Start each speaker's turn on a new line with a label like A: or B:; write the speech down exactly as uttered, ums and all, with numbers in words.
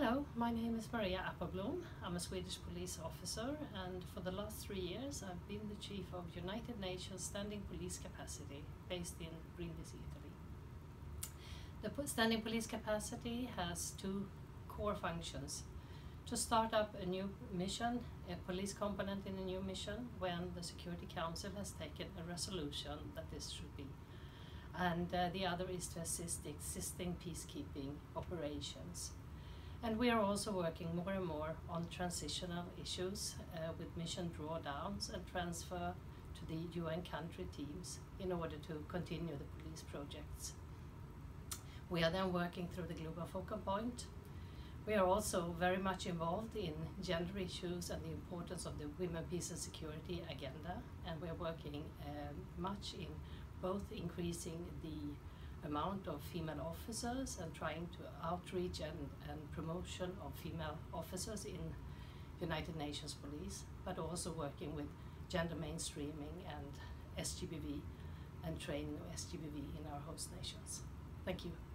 A: Hello, my name is Maria Appelblom. I'm a Swedish police officer, and for the last three years I've been the chief of United Nations Standing Police Capacity based in Brindisi, Italy. The Standing Police Capacity has two core functions: to start up a new mission, a police component in a new mission, when the Security Council has taken a resolution that this should be. And uh, the other is to assist the existing peacekeeping operations. And we are also working more and more on transitional issues uh, with mission drawdowns and transfer to the U N country teams in order to continue the police projects. We are then working through the Global Focal Point. We are also very much involved in gender issues and the importance of the Women, Peace and Security agenda, and we are working uh, much in both increasing the amount of female officers and trying to outreach and, and promotion of female officers in United Nations Police, but also working with gender mainstreaming and S G B V and training of S G B V in our host nations. Thank you.